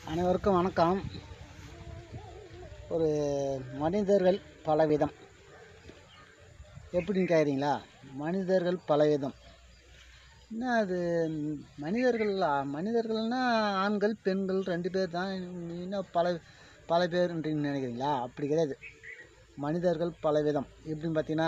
அனைவருக்கும் வணக்கம். ஒரு மனிதர்கள் பலவிதம் எப்படின்னு கேட்குறீங்களா? மனிதர்கள் பலவிதம் என்ன அது? மனிதர்கள்னால் ஆண்கள் பெண்கள் 2 பேர் தான். இன்னும் பல பேருன்றீங்கன்னு நினைக்கிறீங்களா? அப்படி கிடையாது. மனிதர்கள் பலவிதம் எப்படின்னு பார்த்தீங்கன்னா,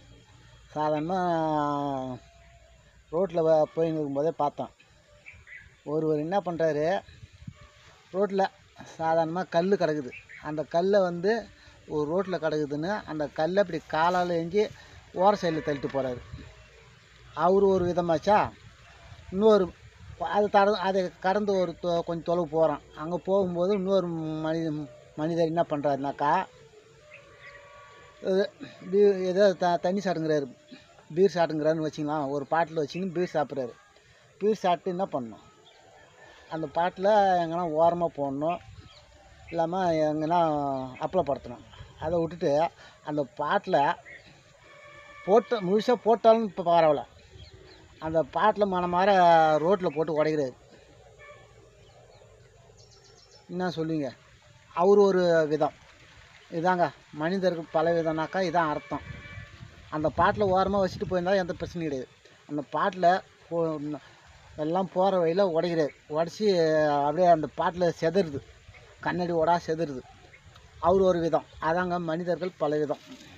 சாதாரணமாக ரோட்டில் போயின்னு இருக்கும்போதே பார்த்தோம். ஒருவர் என்ன பண்ணுறாரு, ரோட்டில் சாதாரணமாக கல் கிடக்குது. அந்த கல்லை ஒரு ரோட்டில் கிடக்குதுன்னு அந்த கல்லை இப்படி காலால் எஞ்சி ஓர சைடில் தள்ளிட்டு போகிறாரு. அவர் ஒரு விதமாச்சா. இன்னொரு அதை கடந்து கொஞ்சம் தொலைவு போகிறான். அங்கே போகும்போது இன்னொரு மனிதர் என்ன பண்ணுறாருனாக்கா, ஏதோ தண்ணி சாப்பிட்டுங்கிறாரு, பீர் சாப்பிட்டுங்கிறாருன்னு வச்சிங்களேன். ஒரு பாட்டில் வச்சுன்னு பீர் சாப்பிட்றாரு. பீர் சாப்பிட்டு என்ன பண்ணணும், அந்த பாட்டில் எங்கன்னா ஓரமாக போடணும், இல்லாமல் எங்கன்னா அப்புறப்படுத்தணும். அதை விட்டுட்டு அந்த பாட்டில் முழுசாக போட்டாலும் இப்போ பரவாயில்ல, அந்த பாட்டில் மனமாற ரோட்டில் போட்டு உடைக்கிறாரு. என்ன சொல்லுவீங்க? அவர் ஒரு விதம். இதாங்க மனிதர்கள் பல விதம்னாக்கா இதான் அர்த்தம். அந்த பாட்டில் ஓரமாக வச்சுட்டு போயிருந்தால் எந்த பிரச்சனையும் கிடையாது. அந்த பாட்டில் எல்லாம் போகிற வழியில் உடைக்கிறார். உடச்சி அப்படியே அந்த பாட்டில் செதறுது, கண்ணாடி செதறுது. அவர் ஒரு விதம். அதாங்க மனிதர்கள் பல விதம்.